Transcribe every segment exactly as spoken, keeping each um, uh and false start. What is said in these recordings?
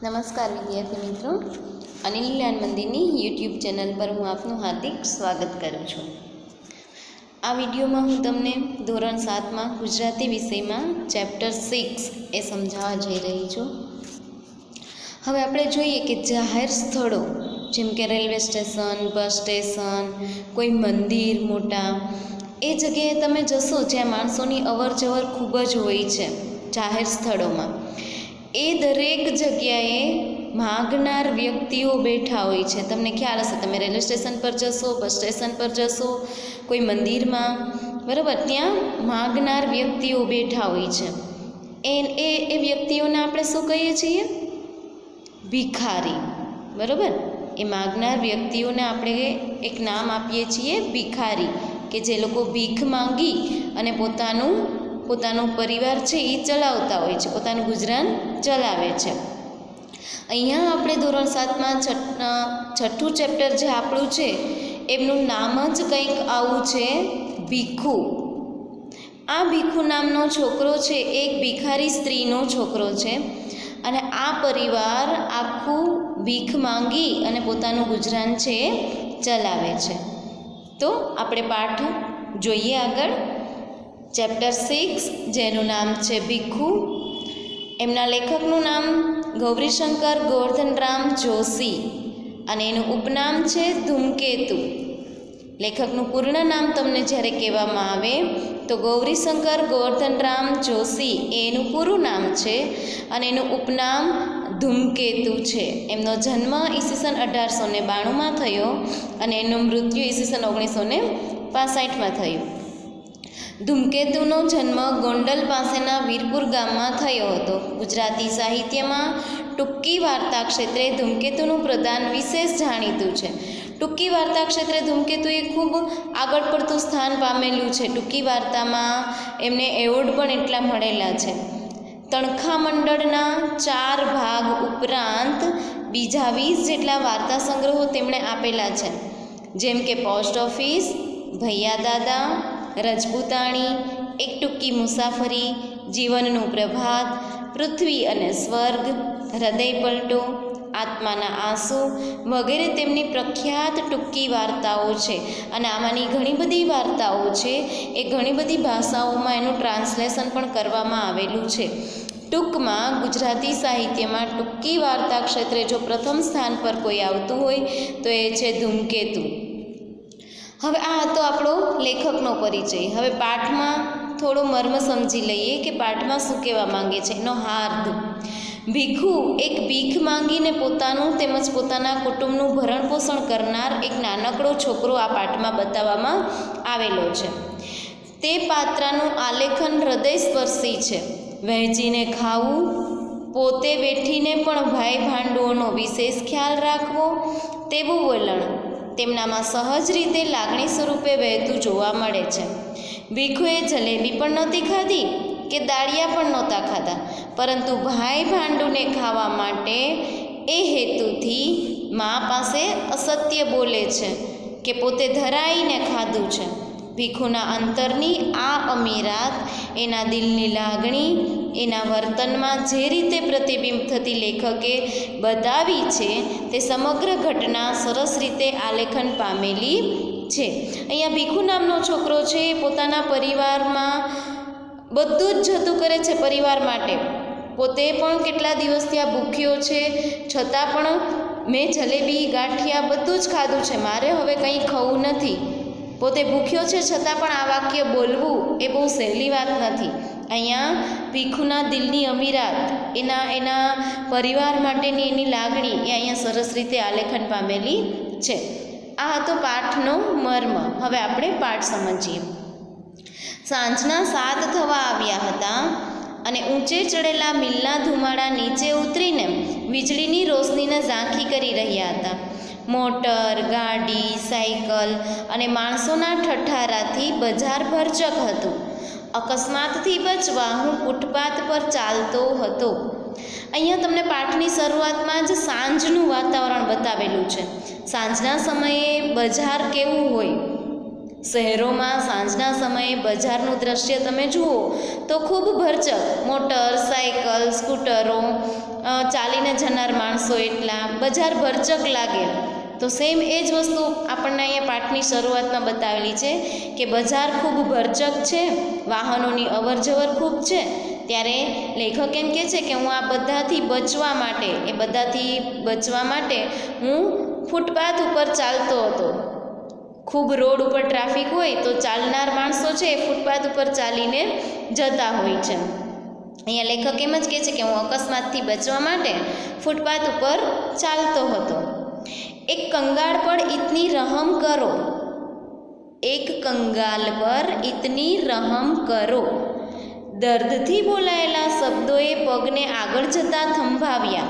નમસ્કાર વિદ્યાર્થી મિત્રો, અનિલ જ્ઞાન મંદિરની યુટ્યુબ ચેનલ પર હું આપનું હાર્દિક સ્વાગત કરું છું। આ વિડીયોમાં હું તમને ધોરણ સાતમાં ગુજરાતી વિષયમાં ચેપ્ટર સિક્સ એ સમજાવવા જઈ રહી છું। હવે આપણે જોઈએ કે જાહેર સ્થળો જેમ કે રેલવે સ્ટેશન, બસ સ્ટેશન, કોઈ મંદિર મોટા, એ જગ્યાએ તમે જશો જ્યાં માણસોની અવર જવર ખૂબ જ હોય છે જાહેર સ્થળોમાં, એ દરેક જગ્યાએ માગનાર વ્યક્તિઓ બેઠા હોય છે। તમને ખ્યાલ હશે, તમે રેલવે સ્ટેશન પર જશો, બસ સ્ટેશન પર જશો, કોઈ મંદિરમાં, બરાબર, ત્યાં માગનાર વ્યક્તિઓ બેઠા હોય છે। એ એ એ વ્યક્તિઓને આપણે શું કહીએ છીએ? ભિખારી, બરાબર। એ માગનાર વ્યક્તિઓને આપણે એક નામ આપીએ છીએ ભિખારી, કે જે લોકો ભીખ માંગી અને પોતાનું પોતાનો પરિવાર છે એ ચલાવતા હોય છે, પોતાનું ગુજરાન ચલાવે છે। અહીંયા આપણે ધોરણ સાતમાં છઠ્ઠું ચેપ્ટર જે આપણું છે એમનું નામ જ કંઈક આવું છે, ભીખુ। આ ભીખુ નામનો છોકરો છે એક ભિખારી સ્ત્રીનો છોકરો છે, અને આ પરિવાર આખું ભીખ માંગી અને પોતાનું ગુજરાન છે ચલાવે છે। તો આપણે પાઠ જોઈએ આગળ। ચેપ્ટર સિક્સ, જેનું નામ છે ભીખુ। એમના લેખકનું નામ ગૌરીશંકર ગોવર્ધનરામ જોશી અને એનું ઉપનામ છે ધૂમકેતુ। લેખકનું પૂર્ણ નામ તમને જ્યારે કહેવામાં આવે તો ગૌરીશંકર ગોવર્ધનરામ જોશી એ એનું પૂરું નામ છે, અને એનું ઉપનામ ધૂમકેતુ છે। એમનો જન્મ ઈસવીસન અઢારસો ને બાણુંમાં થયો અને એનું મૃત્યુ ઈસવીસન ઓગણીસો ને પાસઠમાં થયું। ધૂમકેતુનો જન્મ ગોંડલ પાસેના વીરપુર ગામમાં થયો હતો। ગુજરાતી સાહિત્યમાં ટૂંકી વાર્તા ક્ષેત્રે ધૂમકેતુનું પ્રદાન વિશેષ જાણીતું છે। ટૂંકી વાર્તા ક્ષેત્રે ધૂમકેતુ એ ખૂબ આગળ પડતું સ્થાન પામેલું છે। ટૂંકી વાર્તામાં એમને એવોર્ડ પણ એટલા મળેલા છે। તણખા મંડળના ચાર ભાગ ઉપરાંત બીજા વીસ જેટલા વાર્તા સંગ્રહો તેમણે આપેલા છે, જેમ કે પોસ્ટ ઓફિસ, ભૈયા દાદા, રજપૂતાણી, એક ટૂંકી મુસાફરી, જીવનનું પ્રભાત, પૃથ્વી અને સ્વર્ગ, હૃદય પલટો, આત્માના આંસુ વગેરે તેમની પ્રખ્યાત ટૂંકી વાર્તાઓ છે। અને આમાંની ઘણી બધી વાર્તાઓ છે એ ઘણી બધી ભાષાઓમાં એનું ટ્રાન્સલેશન પણ કરવામાં આવેલું છે। ટૂંકમાં ગુજરાતી સાહિત્યમાં ટૂંકી વાર્તા ક્ષેત્રે જો પ્રથમ સ્થાન પર કોઈ આવતું હોય તો એ છે ધૂમકેતુ। હવે આ હતો આપણો લેખકનો પરિચય। હવે પાઠમાં થોડો મર્મ સમજી લઈએ કે પાઠમાં શું કહેવા માંગે છે, એનો હાર્દ। ભીખુ એક ભીખ માંગીને પોતાનું તેમજ પોતાના કુટુંબનું ભરણ પોષણ કરનાર એક નાનકડો છોકરો આ પાઠમાં બતાવવામાં આવેલો છે। તે પાત્રનું આલેખન હૃદયસ્પર્શી છે। વહેંચીને ખાવું, પોતે વેઠીને પણ ભાઈ ભાંડુઓનો વિશેષ ખ્યાલ રાખવો તેવું વલણ તેમનામાં સહજ રીતે લાગણી સ્વરૂપે વહેતું જોવા મળે છે। ભીખુએ જલેબી પણ નહોતી ખાધી કે દાળિયા પણ નહોતા ખાધા, પરંતુ ભાઈ ભાંડુને ખાવા માટે એ હેતુથી મા પાસે અસત્ય બોલે છે કે પોતે ધરાઈને ખાધું છે। ભીખુના અંતરની આ અમીરાત એના દિલની લાગણી એના વર્તનમાં જે રીતે પ્રતિબિંબ થતી લેખકે બતાવી છે તે સમગ્ર ઘટના સરસ રીતે આલેખન પામેલી છે। અહીંયા ભીખુ નામનો છોકરો છે એ પોતાના પરિવારમાં બધું જ જતું કરે છે પરિવાર માટે। પોતે પણ કેટલા દિવસથી આ ભૂખ્યો છે, છતાં પણ મેં જલેબી ગાંઠિયા બધું જ ખાધું છે, મારે હવે કંઈ ખાવું નથી। પોતે ભૂખ્યો છે છતાં પણ આ વાક્ય બોલવું એ બહુ સહેલી વાત નથી। અહીંયા ભીખુના દિલની અમીરાત, એના એના પરિવાર માટેની એની લાગણી એ અહીંયા સરસ રીતે આલેખન પામેલી છે। આ હતો પાઠનો મર્મ। હવે આપણે પાઠ સમજીએ। સાંજના સાત થવા આવ્યા હતા અને ઊંચે ચડેલા મિલના ધુમાડા નીચે ઉતરીને વીજળીની રોશનીને ઝાંખી કરી રહ્યા હતા। મોટર, ગાડી, સાયકલ અને માણસોના ઠઠ્ઠારાથી બજાર ભરચક હતું। અકસ્માતથી બચવા હું ફૂટપાથ પર ચાલતો હતો। અહીંયા તમને પાઠની શરૂઆતમાં જ સાંજનું વાતાવરણ બતાવેલું છે। સાંજના સમયે બજાર કેવું હોય? શહેરોમાં સાંજના સમયે બજારનું દ્રશ્ય તમે જુઓ તો ખૂબ ભરચક મોટર, સાયકલ, સ્કૂટરો ચાલીને જનાર માણસો એટલા, બજાર ભરચક લાગે. તો સેમ એ જ વસ્તુ આપણને અહીંયા પાઠની શરૂઆતમાં બતાવેલી છે કે બજાર ખૂબ ભરચક છે, વાહનોની અવર જવર ખૂબ છે. ત્યારે લેખક એમ કહે છે કે હું આ બધાથી બચવા માટે એ બધાથી બચવા માટે હું ફૂટપાથ ઉપર ચાલતો હતો. ખૂબ રોડ ઉપર ટ્રાફિક હોય તો ચાલનાર માણસો છે એ ફૂટપાથ ઉપર ચાલીને જતા હોય છે. અહીંયા લેખક એમ જ કહે છે કે હું અકસ્માતથી બચવા માટે ફૂટપાથ ઉપર ચાલતો હતો. એક કંગાળ પર ઇતની રહમ કરો, એક કંગાલ પર ઇતની રહમ કરો. દર્દથી બોલાયેલા શબ્દોએ પગને આગળ જતાં થંભાવ્યા.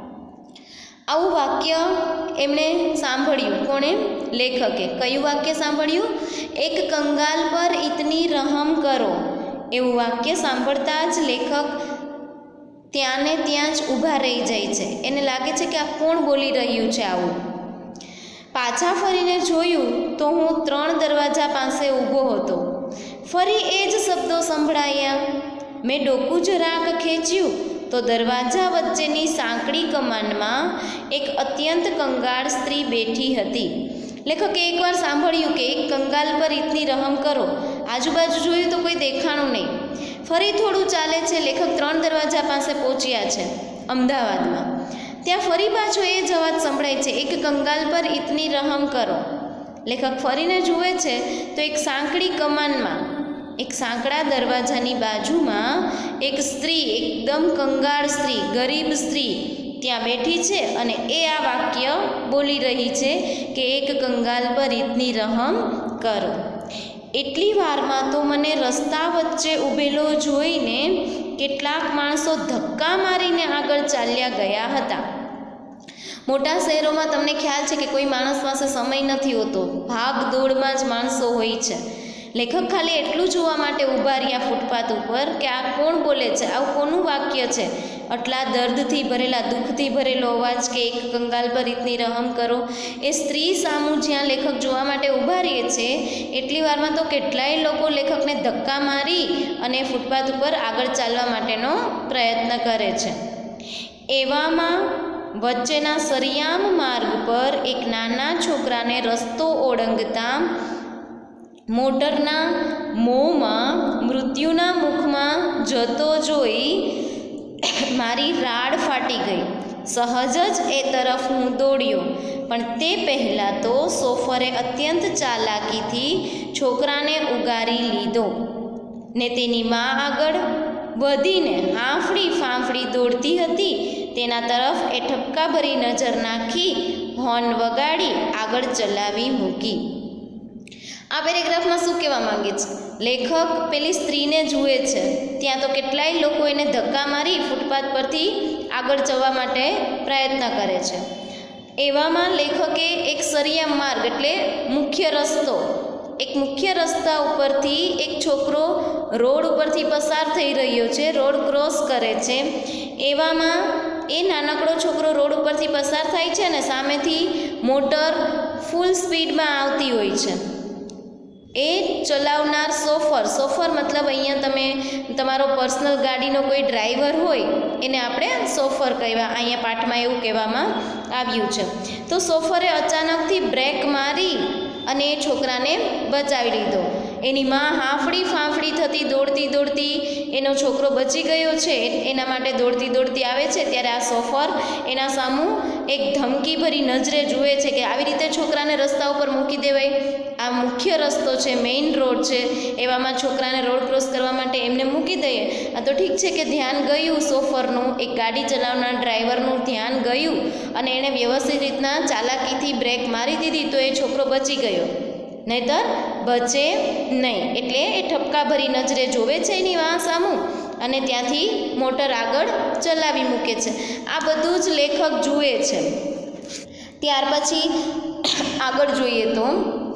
આવું વાક્ય એમણે સાંભળ્યું. કોણે? લેખકે. કયું વાક્ય સાંભળ્યું? એક કંગાલ પર ઇતની રહમ કરો. એવું વાક્ય સાંભળતા જ લેખક ત્યાં ને ત્યાં જ ઊભા રહી જાય છે. એને લાગે છે કે આ કોણ બોલી રહ્યું છે આવું. પાછા ફરીને જોયું તો હું ત્રણ દરવાજા પાસે ઊભો હતો. ફરી એ જ શબ્દો સંભળાયા. મેં ડોકું જરાક ખેંચ્યું તો દરવાજા વચ્ચેની સાંકડી કમાનમાં એક અત્યંત કંગાળ સ્ત્રી બેઠી હતી. લેખકે એકવાર સાંભળ્યું કે એક કંગાલ પર ઇતની રહમ કરો. આજુબાજુ જોયું તો કોઈ દેખાણું નહીં. ફરી થોડું ચાલે છે. લેખક ત્રણ દરવાજા પાસે પહોંચ્યા છે અમદાવાદમાં. ત્યાં ફરી પાછો એ જ અવાજ સંભળાય છે, એક કંગાલ પર ઇતની રહમ કરો. લેખક ફરીને જુએ છે તો એક સાંકડી કમાનમાં, એક સાંકડા દરવાજાની બાજુમાં એક સ્ત્રી, એકદમ કંગાળ સ્ત્રી, ગરીબ સ્ત્રી ત્યાં બેઠી છે અને એ આ વાક્ય બોલી રહી છે કે એક કંગાલ પર ઇતની રહમ કરો. એટલી વારમાં તો મને રસ્તા વચ્ચે ઊભેલો જોઈને કેટલાક માણસો ધક્કા મારીને આગળ ચાલ્યા ગયા હતા. મોટા શહેરોમાં તમને ખ્યાલ છે કે કોઈ માણસ પાસે સમય નથી હોતો, ભાગ દોડમાં જ માણસો હોય છે. લેખક ખાલી એટલું જોવા માટે ઊભા રહ્યા ફૂટપાથ ઉપર કે આ કોણ બોલે છે, આવું કોનું વાક્ય છે. આટલા દર્દથી ભરેલા, દુઃખથી ભરેલો અવાજ કે એક કંગાલ પર ઇતની રહમ કરો. એ સ્ત્રી સામું જ્યાં લેખક જોવા માટે ઊભા રહે છે એટલી વારમાં તો કેટલાય લોકો લેખકને ધક્કા મારી અને ફૂટપાથ ઉપર આગળ ચાલવા માટેનો પ્રયત્ન કરે છે. એવામાં વચ્ચેના સરિયામ માર્ગ પર એક નાના છોકરાને રસ્તો ઓળંગતા મોટરના મોંમાં મૃત્યુના મુખમાં જતો જોઈ મારી રાડ ફાટી ગઈ. સહજ જ એ તરફ હું દોડ્યો, પણ તે પહેલાં તો સોફરે અત્યંત ચાલાકીથી છોકરાને ઉગારી લીધો ને તેની મા આગળ વધીને હાંફળી ફાંફળી દોડતી હતી તેના તરફ એ ઠપકાભરી નજર નાખી હોર્ન વગાડી આગળ ચલાવી મૂકી. આ પેરેગ્રાફમાં શું કહેવા માંગે છે? લેખક પેલી સ્ત્રીને જુએ છે, ત્યાં તો કેટલાય લોકો એને ધક્કા મારી ફૂટપાથ પરથી આગળ જવા માટે પ્રયત્ન કરે છે. એવામાં લેખકે એક સરિયા માર્ગ એટલે મુખ્ય રસ્તો, એક મુખ્ય રસ્તા ઉપરથી એક છોકરો રોડ ઉપરથી પસાર થઈ રહ્યો છે, રોડ ક્રોસ કરે છે. એવામાં એ નાનકડો છોકરો રોડ ઉપરથી પસાર થાય છે અને સામેથી મોટર ફૂલ સ્પીડમાં આવતી હોય છે. એ ચલાવનાર સોફર, સોફર મતલબ અહીંયા તમે તમારો પર્સનલ ગાડીનો કોઈ ડ્રાઈવર હોય એને આપણે સોફર કહેવા, અહીંયા પાઠમાં એવું કહેવામાં આવ્યું છે. તો સોફરે અચાનકથી બ્રેક મારી અને એ છોકરાને બચાવી લીધો. એની માં હાંફળી ફાંફળી થતી દોડતી દોડતી એનો છોકરો બચી ગયો છે એના માટે દોડતી દોડતી આવે છે. ત્યારે આ સોફર એના સામું એક ધમકીભરી નજરે જુએ છે કે આવી રીતે છોકરાને રસ્તા ઉપર મૂકી દેવાય, આ મુખ્ય રસ્તો છે, મેઇન રોડ છે, એવામાં છોકરાને રોડ ક્રોસ કરવા માટે એમને મૂકી દઈએ. આ તો ઠીક છે કે ધ્યાન ગયું સોફરનું, એક ગાડી ચલાવનાર ડ્રાઈવરનું ધ્યાન ગયું અને એણે વ્યવસ્થિત રીતના ચાલાકીથી બ્રેક મારી દીધી તો એ છોકરો બચી ગયો, નહીતર બચે નહીં. એટલે એ ઠપકાભરી નજરે જોવે છે એની વાં સામું અને ત્યાંથી મોટર આગળ ચલાવી મૂકે છે. આ બધું જ લેખક જુએ છે. ત્યાર પછી આગળ જોઈએ તો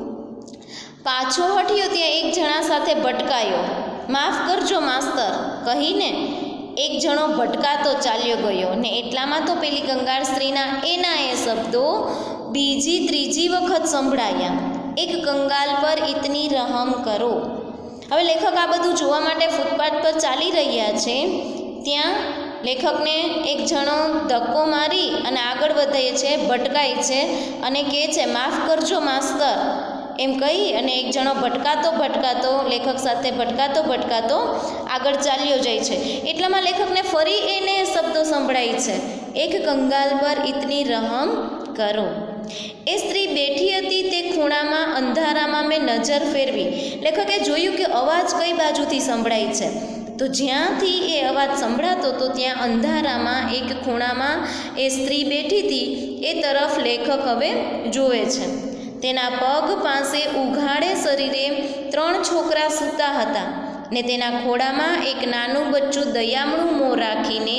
પાછો હટ્યો ત્યાં એક જણા સાથે ભટકાયો. માફ કરજો માસ્તર કહીને એક જણો ભટકાતો ચાલ્યો ગયો ને એટલામાં તો પેલી કંગાળ સ્ત્રીના એના એ શબ્દો બીજી ત્રીજી વખત સંભળાયા, એક કંગાલ પર ઇતની રહમ કરો. હવે લેખક આ બધું જોવા માટે ફૂટપાથ પર ચાલી રહ્યા છે. ત્યાં લેખકને એક જણો ધક્કો મારી અને આગળ વધે છે, ભટકાય છે અને કહે છે, માફ કરજો માસ્તર એમ કહી અને એક જણો ભટકાતો ભટકાતો લેખક સાથે ભટકાતો ભટકાતો આગળ ચાલ્યો જાય છે. એટલામાં લેખકને ફરી એને શબ્દો સંભળાય છે, એક કંગાલ પર ઇતની રહમ કરો. એ સ્ત્રી બેઠી હતી તે ખૂણામાં, અંધારામાં મેં નજર ફેરવી. લેખકે જોયું કે અવાજ કઈ બાજુથી સંભળાય છે, તો જ્યાંથી એ અવાજ સંભળાતો તો ત્યાં અંધારામાં એક ખૂણામાં એ સ્ત્રી બેઠી હતી એ તરફ લેખક હવે જોવે છે. તેના પગ પાસે ઉઘાડે શરીરે ત્રણ છોકરા સૂતા હતા ને તેના ખોળામાં એક નાનું બચ્ચું દયામણું મોં રાખીને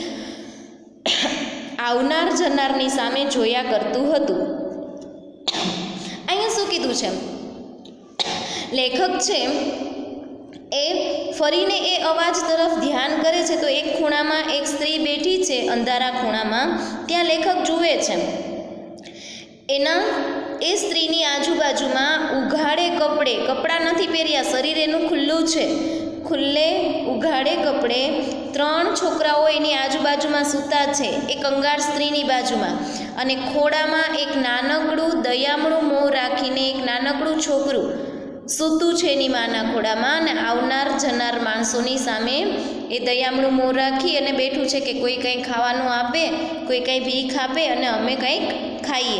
આવનાર જનારની સામે જોયા કરતું હતું. અહીંયા શું કીધું છે? લેખક છે એ ફરીને એ અવાજ તરફ ધ્યાન કરે છે, તો એક ખૂણામાં એક સ્ત્રી બેઠી છે, અંધારા ખૂણામાં, ત્યાં લેખક જુએ છે. એના એ સ્ત્રીની આજુબાજુમાં ઉઘાડે કપડે, કપડાં નથી પહેર્યા, શરીર એનું ખુલ્લું છે, ખુલ્લે ઉઘાડે કપડે ત્રણ છોકરાઓ એની આજુબાજુમાં સૂતા છે, એ કંગાળ સ્ત્રીની બાજુમાં, અને ખોળામાં એક નાનકડું દયામણું મોં રાખીને એક નાનકડું છોકરું સૂતું છે એની માના ખોળામાં, અને આવનાર જનાર માણસોની સામે એ દયામણું મોં રાખી અને બેઠું છે કે કોઈ કંઈ ખાવાનું આપે, કોઈ કંઈ ભીખ આપે અને અમે કંઈક ખાઈએ.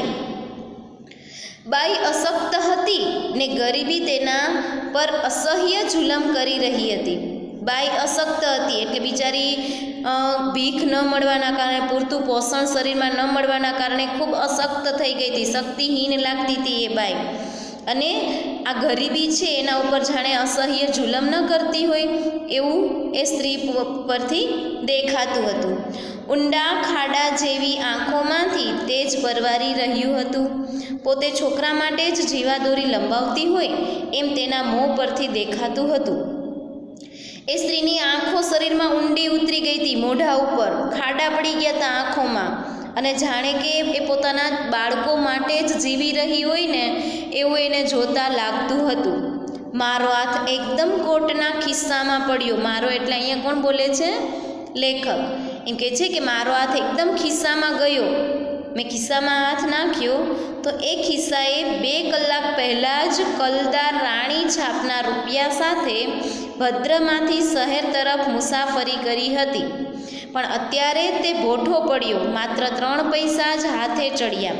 બાઈ અશક્ત હતી ને ગરીબી તેના પર અસહ્ય જુલમ કરી રહી હતી. બાઈ અશક્ત હતી એટલે બિચારી ભીખ ન મળવાના કારણે, પૂરતું પોષણ શરીરમાં ન મળવાના કારણે ખૂબ અશક્ત થઈ ગઈ હતી, શક્તિહીન લાગતી હતી એ બાઈ. અને આ ગરીબી છે એના ઉપર જાણે અસહ્ય જુલમ ન કરતી હોય એવું એ સ્ત્રી પરથી દેખાતું હતું. ઊંડા ખાડા જેવી આંખોમાંથી તેજ પરવારી રહ્યું હતું. પોતે છોકરા માટે જ જીવાદોરી લંબાવતી હોય એમ તેના મોં પરથી દેખાતું હતું. એ સ્ત્રીની આંખો શરીરમાં ઊંડી ઉતરી ગઈ હતી, મોઢા ઉપર ખાડા પડી ગયા હતા આંખોમાં, અને જાણે કે એ પોતાના બાળકો માટે જ જીવી રહી હોય ને એવું એને જોતા લાગતું હતું. મારો હાથ એકદમ કોટના ખિસ્સામાં પડ્યો. મારો એટલે અહીંયા કોણ બોલે છે? લેખક એમ કહે છે કે મારો હાથ એકદમ ખિસ્સામાં ગયો. મેં ખિસ્સામાં હાથ નાખ્યો તો એ ખિસ્સાએ બે કલાક પહેલાં જ કલદાર રાણી છાપના રૂપિયા સાથે ભદ્રમાંથી શહેર તરફ મુસાફરી કરી હતી, પણ અત્યારે તે ભોઠો પડ્યો. માત્ર ત્રણ પૈસા જ હાથે ચડ્યા.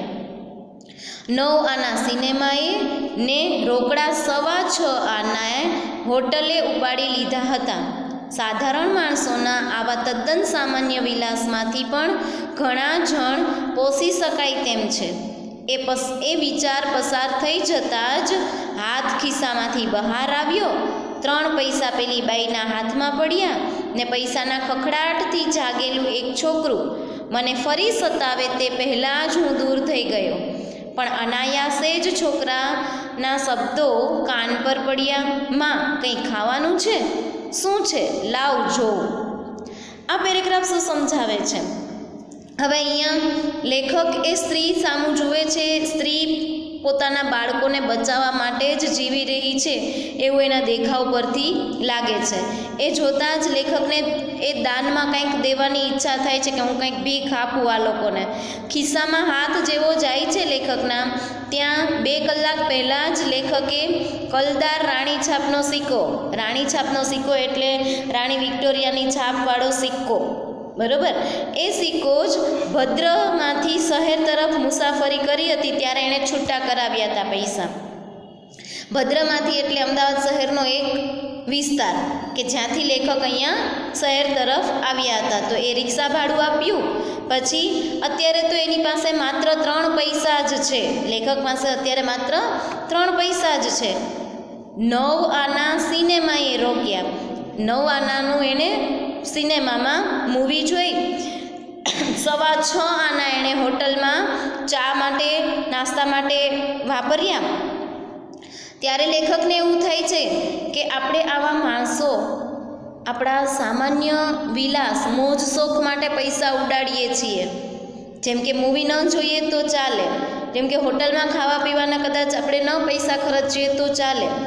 નવ આના સિનેમાએ ને રોકડા સવા છ આનાએ હોટલે ઉપાડી લીધા હતા. સાધારણ માણસોના આવા તદ્દન સામાન્ય વિલાસમાંથી પણ ઘણા જણ પોષી શકાય તેમ છે. એ પસ એ વિચાર પસાર થઈ જતાં જ હાથ ખિસ્સામાંથી બહાર આવ્યો. ત્રણ પૈસા પેલી બાઈના હાથમાં પડ્યા ને પૈસાના ખખડાટથી જાગેલું એક છોકરું મને ફરી સતાવે તે પહેલાં જ હું દૂર થઈ ગયો. પણ અનાયાસે જ છોકરાના શબ્દો કાન પર પડ્યા. માં, કંઈ ખાવાનું છે? શું છે? લાવ જોઉં. આ પેરેગ્રાફ શું સમજાવે છે? હવે અહીંયા લેખક એ સ્ત્રી સામું જુએ છે. સ્ત્રી પોતાના બાળકોને બચાવવા માટે જ જીવી રહી છે એવું એના દેખાવ પરથી લાગે છે. એ જોતાં જ લેખકને એ દાનમાં કંઈક દેવાની ઈચ્છા થાય છે કે હું કંઈક ભીખ આપું આ લોકોને. ખિસ્સામાં હાથ જેવો જાય છે લેખકના, ત્યાં બે કલાક પહેલાં જ લેખકે કલદાર રાણી છાપનો સિક્કો, રાણી છાપનો સિક્કો એટલે રાણી વિક્ટોરિયાની છાપવાળો સિક્કો, બરાબર, એ સિક્કો જ ભદ્રમાંથી શહેર તરફ મુસાફરી કરી હતી ત્યારે એણે છૂટા કરાવ્યા હતા પૈસા. ભદ્રમાંથી એટલે અમદાવાદ શહેરનો એક વિસ્તાર કે જ્યાંથી લેખક અહીંયા શહેર તરફ આવ્યા હતા. તો એ રિક્ષા ભાડું આપ્યું. પછી અત્યારે તો એની પાસે માત્ર ત્રણ પૈસા જ છે. લેખક પાસે અત્યારે માત્ર ત્રણ પૈસા જ છે. નવ આના સિનેમાએ રોક્યા. નવ આનાનું એને સિનેમામાં મૂવી જોઈ. સવા છ આના એણે હોટલમાં ચા માટે, નાસ્તા માટે વાપર્યા. ત્યારે લેખકને એવું થાય છે કે આપણે આવા માણસો આપણા સામાન્ય વિલાસ, મોજ શોખ માટે પૈસા ઉડાડીએ છીએ. જેમ કે મૂવી ન જોઈએ તો ચાલે, જેમ કે હોટલમાં ખાવા પીવાના કદાચ આપણે ન પૈસા ખર્ચીએ તો ચાલે,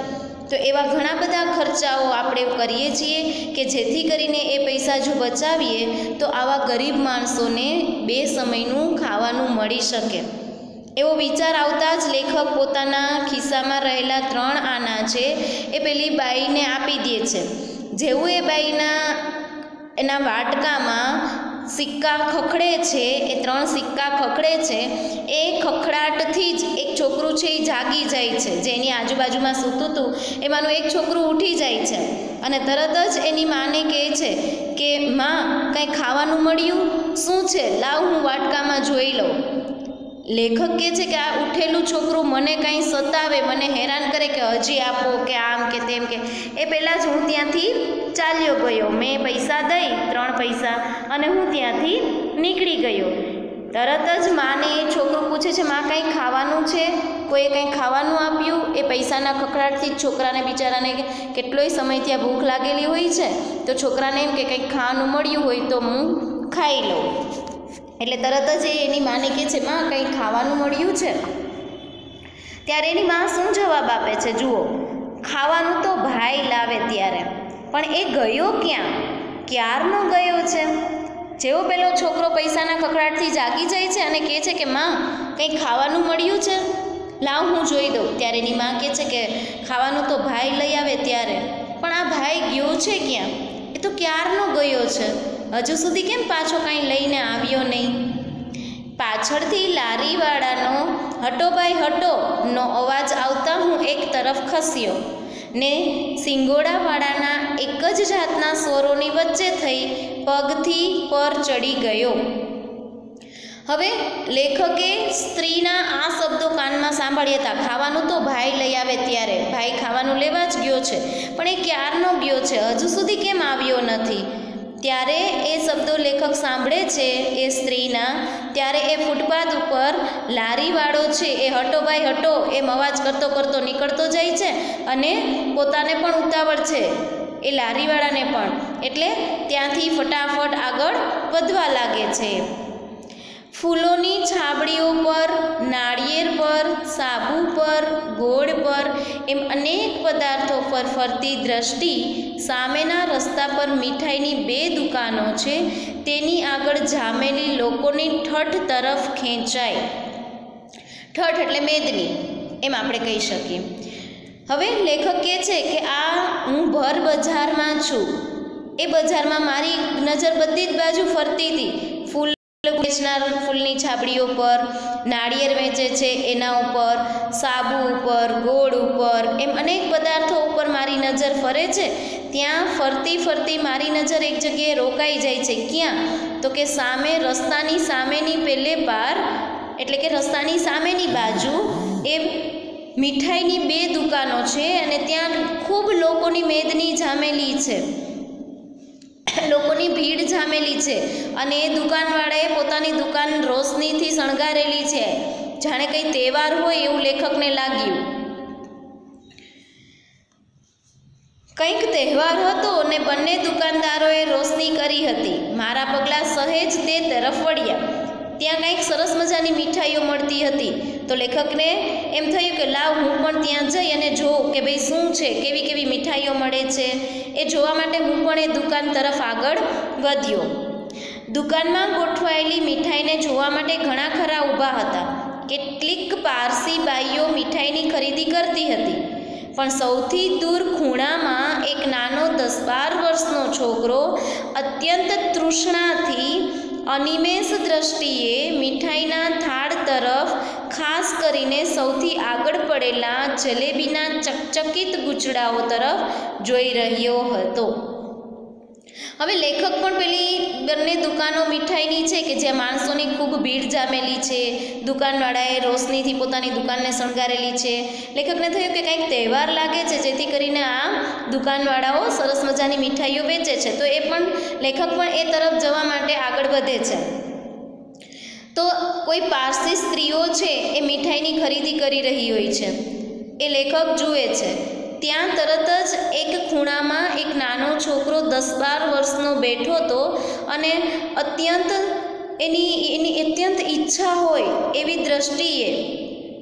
તો એવા ઘણા બધા ખર્ચાઓ આપણે કરીએ છીએ કે જેથી કરીને એ પૈસા જો બચાવીએ તો આવા ગરીબ માણસોને બે સમયનું ખાવાનું મળી શકે. એવો વિચાર આવતા જ લેખક પોતાના ખિસ્સામાં રહેલા ત્રણ આના છે એ પેલી બાઈને આપી દે છે. જેવું એ બાઈના એના વાટકામાં સિક્કા ખખડે છે, એ ત્રણ સિક્કા ખખડે છે, એ ખખડાટથી જ એક છોકરું છે એ જાગી જાય છે. જે એની આજુબાજુમાં સૂતું હતું એમાંનું એક છોકરું ઉઠી જાય છે અને તરત જ એની માને કહે છે કે માં, કંઈ ખાવાનું મળ્યું? શું છે? લાવ હું વાટકામાં જોઈ લઉં. લેખક કહે છે કે આ ઉઠેલું છોકરું મને કંઈ સતાવે, મને હેરાન કરે કે હજી આપો કે આમ કે તેમ કે એ પહેલાં જ હું ત્યાંથી ચાલ્યો ગયો. મેં પૈસા દઈ ત્રણ પૈસા અને હું ત્યાંથી નીકળી ગયો. તરત જ માને એ છોકરું પૂછે છે, માં કંઈ ખાવાનું છે? કોઈએ કંઈ ખાવાનું આપ્યું? એ પૈસાના ખખડાટથી જ છોકરાને બિચારાને કેટલોય સમય ત્યાં ભૂખ લાગેલી હોય છે, તો છોકરાને એમ કે કંઈક ખાવાનું મળ્યું હોય તો હું ખાઈ લઉં. એટલે તરત જ એ એની માને કહે છે, માં કંઈ ખાવાનું મળ્યું છે? ત્યારે એની માં શું જવાબ આપે છે જુઓ. ખાવાનું તો ભાઈ લાવે ત્યારે, પણ એ ગયો ક્યાં? ક્યારનો ગયો છે? જેવો પેલો છોકરો પૈસાના ખખડાટથી જાગી જાય છે અને કહે છે કે માં, કંઈ ખાવાનું મળ્યું છે? લાવ હું જોઈ દઉં. ત્યારે એની માં કહે છે કે ખાવાનું તો ભાઈ લઈ આવે ત્યારે, પણ આ ભાઈ ગયો છે ક્યાં? એ તો ક્યારનો ગયો છે, હજુ સુધી કેમ પાછો કાંઈ લઈને આવ્યો નહીં? પાછળથી લારીવાળાનો હટો ભાઈ હટો નો અવાજ આવતા હું એક તરફ ખસ્યો ને સિંગોડાવાળાના એક જ જાતના સ્વરોની વચ્ચે થઈ પગથી પર ચડી ગયો. હવે લેખકે સ્ત્રીના આ શબ્દો કાનમાં સાંભળ્યા હતા. ખાવાનું તો ભાઈ લઈ આવે ત્યારે, ભાઈ ખાવાનું લેવા જ ગયો છે, પણ એ ક્યારનો ગયો છે, હજુ સુધી કેમ આવ્યો નથી? ત્યારે એ શબ્દો લેખક સાંભળે છે એ સ્ત્રીના, ત્યારે એ ફૂટપાથ ઉપર લારીવાળો છે એ હટો ભાઈ હટો એમ અવાજ કરતો કરતો નીકળતો જાય છે અને પોતાને પણ ઉતાવળ છે, એ લારીવાળાને પણ, એટલે ત્યાંથી ફટાફટ આગળ વધવા લાગે છે. ફૂલોની છાબડીઓ પર, નાળિયેર પર, સાબુ પર, ગોળ પર એમ અનેક પદાર્થો પર ફરતી દ્રષ્ટિ સામેના રસ્તા પર મીઠાઈની બે દુકાનો છે તેની આગળ જામેલી લોકોની ઠઠ તરફ ખેંચાય. ઠઠ એટલે મેદની એમ આપણે કહી શકીએ. હવે લેખક કહે છે કે આ હું ભર બજારમાં છું. એ બજારમાં મારી નજર બધી જ બાજુ ફરતી હતી. ફૂલ વેચનાર ફૂલની છાબડીઓ પર, નાળિયેર વેચે છે એના ઉપર, સાબુ ઉપર, ગોળ ઉપર એમ અનેક પદાર્થો ઉપર મારી નજર ફરે છે. ત્યાં ફરતી ફરતી મારી નજર એક જગ્યાએ રોકાઈ જાય છે. ક્યાં? તો કે સામે રસ્તાની સામેની પેલે પાર, એટલે કે રસ્તાની સામેની બાજુ એ મીઠાઈની બે દુકાનો છે અને ત્યાં ખૂબ લોકોની મેદની જામેલી છે, લોકોની ભીડ જામેલી છે અને એ દુકાનવાળાએ પોતાની દુકાન રોશનીથી શણગારેલી છે, જાણે કંઈ તહેવાર હોય એવું લેખકને લાગ્યું. કંઈક તહેવાર હતો ને બંને દુકાનદારોએ રોશની કરી હતી. મારા પગલાં સહેજ તે તરફ વળ્યા. ત્યાં કંઈક સરસ મજાની મીઠાઈઓ મળતી હતી, તો લેખકને એમ થયું કે લાવ હું પણ ત્યાં જઈ અને જોઉં કે ભાઈ શું છે, કેવી કેવી મીઠાઈઓ મળે છે. એ જોવા માટે હું પણ એ દુકાન તરફ આગળ વધ્યો. દુકાનમાં ગોઠવાયેલી મીઠાઈને જોવા માટે ઘણા ખરા ઊભા હતા. કેટલીક પારસી બાઈઓ મીઠાઈની ખરીદી કરતી હતી, પણ સૌથી દૂર ખૂણામાં એક નાનો દસ બાર વર્ષનો છોકરો અત્યંત તૃષ્ણાથી અનિમેષ દ્રષ્ટિએ મીઠાઈના થાળ તરફ, ખાસ કરીને સૌથી આગળ પડેલા જલેબીના ચકચકિત ગુચડાઓ તરફ જોઈ રહ્યો હતો. હવે લેખક પણ પેલી બંને દુકાનો મીઠાઈની છે કે જ્યાં માણસોની ખૂબ ભીડ જામેલી છે, દુકાનવાળાએ રોશનીથી પોતાની દુકાનને શણગારેલી છે. લેખકને થયું કે કંઈક તહેવાર લાગે છે, જેથી કરીને આ દુકાનવાળાઓ સરસ મજાની મીઠાઈઓ વેચે છે, તો એ પણ લેખક પણ એ તરફ જવા માટે આગળ વધે છે. તો કોઈ પારસી સ્ત્રીઓ છે એ મીઠાઈની ખરીદી કરી રહી હોય છે, એ લેખક જુએ છે. ત્યાં તરત જ એક ખૂણામાં એક નાનો છોકરો દસ બાર વર્ષનો બેઠો હતો અને અત્યંત એની એની અત્યંત ઈચ્છા હોય એવી દ્રષ્ટિએ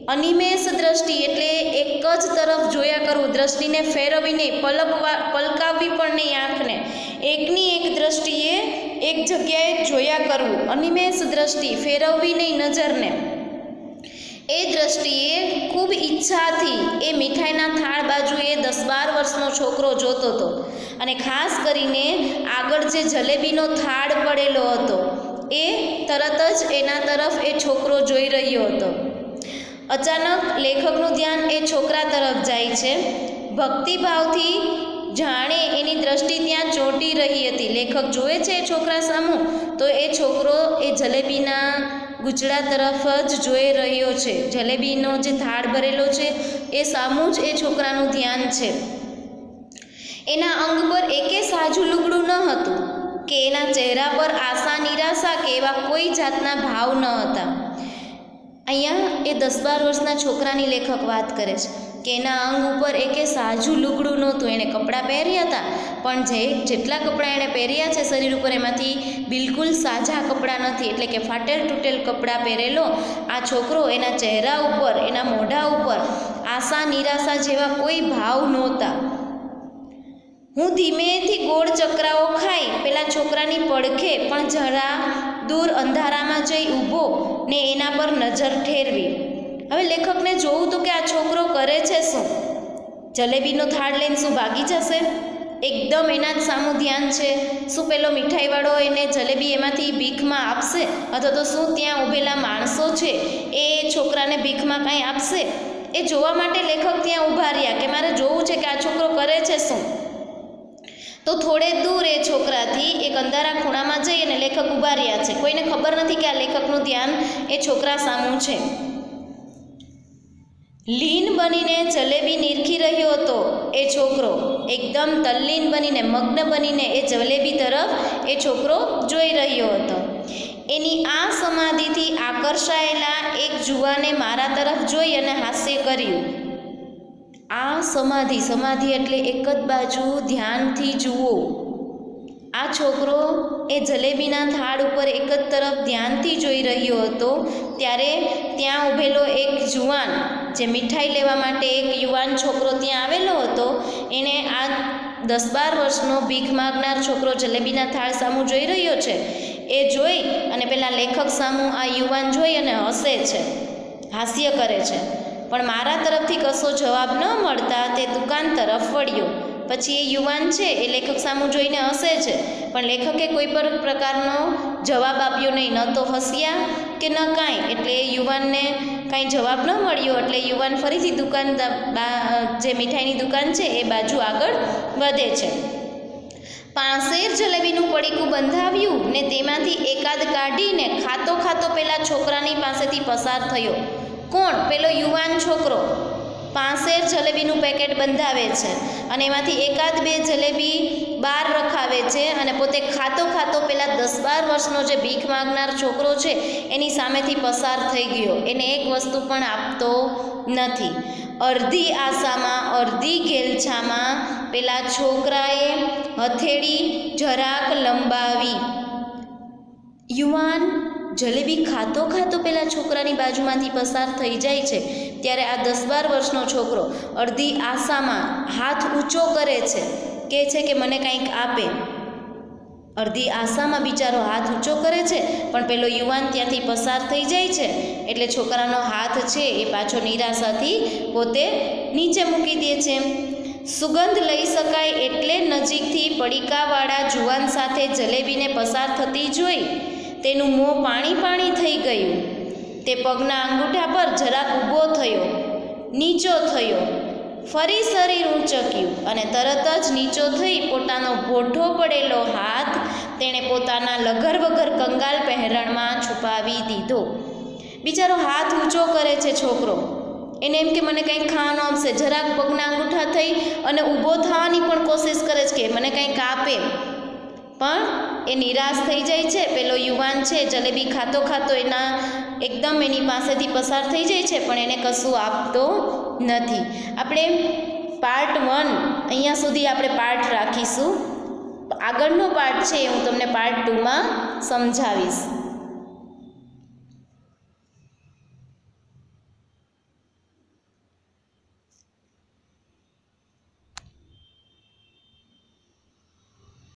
અનિમેષ દ્રષ્ટિ એટલે એક જ તરફ જોયા કરવું, દ્રષ્ટિને ફેરવી નહીં, પલકવા પલકાવવી પણ નહીં આંખને, એકની એક દ્રષ્ટિએ એક જગ્યાએ જોયા કરવું. અનિમેષ દ્રષ્ટિ, ફેરવવી નહીં નજરને. એ દ્રષ્ટિએ ખૂબ ઈચ્છાથી એ મીઠાઈના થાળ બાજુ એ દસ બાર વર્ષનો છોકરો જોતો હતો. અને ખાસ કરીને આગળ જે જલેબીનો થાળ પડેલો હતો એ તરત જ એના તરફ એ છોકરો જોઈ રહ્યો હતો. અચાનક લેખકનું ધ્યાન એ છોકરા તરફ જાય છે. ભક્તિભાવથી જાણે એની દ્રષ્ટિ ત્યાં ચોંટી રહી હતી. લેખક જુએ છે એ છોકરા સામું, તો એ છોકરો એ જલેબીના ગુચડા તરફ જ જોઈ રહ્યો છે. જલેબીનો જે થાળ ભરેલો છે એ સામું જ એ છોકરાનું ધ્યાન છે. એના અંગ પર એકે સાજું લુગડું ન હતું કે એના ચહેરા પર આશા, નિરાશા કે એવા કોઈ જાતના ભાવ ન હતા. અહીંયા એ દસ બાર વર્ષના છોકરાની લેખક વાત કરે છે કે એના અંગ ઉપર એકે સાજું લુગડું નહોતું. એણે કપડાં પહેર્યા હતા, પણ જે જેટલા કપડાં એણે પહેર્યા છે શરીર ઉપર એમાંથી બિલકુલ સાજા કપડાં નથી, એટલે કે ફાટેલ તૂટેલ કપડાં પહેરેલો આ છોકરો, એના ચહેરા ઉપર, એના મોઢા ઉપર આશા, નિરાશા જેવા કોઈ ભાવ નહોતા. હું ધીમેથી ગોળ ચકરાઓ ખાઈ પેલા છોકરાની પડખે પણ જરા દૂર અંધારામાં જઈ ઊભો ને એના પર નજર ઠેરવી. હવે લેખકને જોવું તો કે આ છોકરો કરે છે શું? જલેબીનો થાળ લઈને શું ભાગી જશે? એકદમ એના જ સામું ધ્યાન છે. શું પેલો મીઠાઈવાળો એને જલેબી એમાંથી ભીખમાં આપશે, અથવા તો શું ત્યાં ઊભેલા માણસો છે એ છોકરાને ભીખમાં કાંઈ આપશે? એ જોવા માટે લેખક ત્યાં ઊભા રહ્યા કે મારે જોવું છે કે આ છોકરો કરે છે શું. તો થોડે દૂર એ છોકરાથી એક અંધારા ખૂણામાં જઈ અને લેખક ઊભા રહ્યા છે. કોઈને ખબર નથી કે આ લેખકનું ધ્યાન એ છોકરા સામું છે. લીન બનીને જલેબી નીરખી રહ્યો હતો એ છોકરો. એકદમ તલ્લીન બનીને, મગ્ન બનીને એ જલેબી તરફ એ છોકરો જોઈ રહ્યો હતો. એની આ સમાધિથી આકર્ષાયેલા એક જુવાને મારા તરફ જોઈ અને હાસ્ય કર્યું. આ સમાધિ, સમાધિ એટલે એક જ બાજુ ધ્યાનથી જુઓ. આ છોકરો એ જલેબીના થાળ ઉપર એક જ તરફ ધ્યાનથી જોઈ રહ્યો હતો. ત્યારે ત્યાં ઊભેલો એક જુવાન, જે મીઠાઈ લેવા માટે એક યુવાન છોકરો ત્યાં આવેલો હતો, એણે આ દસ બાર વર્ષનો ભીખ માગનાર છોકરો જલેબીના થાળ સામું જોઈ રહ્યો છે એ જોઈ અને પેલા લેખક સામું આ યુવાન જોઈ અને હસે છે, હાસ્ય કરે છે. પણ મારા તરફથી કશો જવાબ ન મળતા તે દુકાન તરફ વળ્યો. પછી એ યુવાન છે એ લેખક સામું જોઈને હસે છે, પણ લેખકે કોઈ પણ પ્રકારનો જવાબ આપ્યો નહીં, ન તો હસ્યા કે ન કાંઈ. એટલે એ યુવાનને કાંઈ જવાબ ન મળ્યો એટલે યુવાન ફરીથી દુકાન, જે મીઠાઈની દુકાન છે એ બાજુ આગળ વધે છે. પાંસેર જલેબીનું પડીકું બંધાવ્યું ને તેમાંથી એકાદ કાઢીને ખાતો ખાતો પેલા છોકરાની પાસેથી પસાર થયો. કોણ? પેલો યુવાન છોકરો પાંસેર જલેબીનું પેકેટ બંધાવે છે અને એમાંથી એકાદ બે જલેબી બહાર રખાવે છે અને પોતે ખાતો ખાતો પેલા દસ બાર વર્ષનો જે ભીખ માગનાર છોકરો છે એની સામેથી પસાર થઈ ગયો. એને એક વસ્તુ પણ આપતો નથી. અડધી આશામાં, અડધી ઘેલછામાં પેલા છોકરાએ હથેળી જરાક લંબાવી. યુવાન જલેબી ખાતો ખાતો પેલા છોકરાની બાજુમાંથી પસાર થઈ જાય છે ત્યારે આ દસ બાર વર્ષનો છોકરો અડધી આશામાં હાથ ઊંચો કરે છે, કહે છે કે મને કંઈક આપે. અડધી આશામાં બિચારો હાથ ઊંચો કરે છે, પણ પેલો યુવાન ત્યાંથી પસાર થઈ જાય છે એટલે છોકરાનો હાથ છે એ પાછો નિરાશાથી પોતે નીચે મૂકી દે છે. સુગંધ લઈ શકાય એટલે નજીકથી પડીકાવાળા જુવાન સાથે જલેબીને પસાર થતી જોઈ તેનું મોં પાણી પાણી થઈ ગયું. તે પગના અંગૂઠા પર જરાક ઊભો થયો, નીચો થયો, ફરી શરીર ઊંચક્યું અને તરત જ નીચો થઈ પોતાનો ભોઠો પડેલો હાથ તેણે પોતાના લગર વગર કંગાલ પહેરણમાં છુપાવી દીધો. બિચારો હાથ ઊંચો કરે છે છોકરો. એને એમ કે મને કંઈક ખાવાનું આપશે. જરાક પગના અંગૂઠા થઈ અને ઊભો થવાની પણ કોશિશ કરે છે કે મને કંઈક આપે, પણ એ નિરાશ થઈ જાય છે. પેલો યુવાન છે જલેબી ખાતો ખાતો એના એકદમ એની પાસેથી પસાર થઈ જાય છે, પણ એને કશું આપતો નથી. આપણે પાર્ટ વન અહીંયા સુધી આપણે પાર્ટ રાખીશું. આગળનો પાર્ટ છે હું તમને પાર્ટ ટુમાં સમજાવીશ.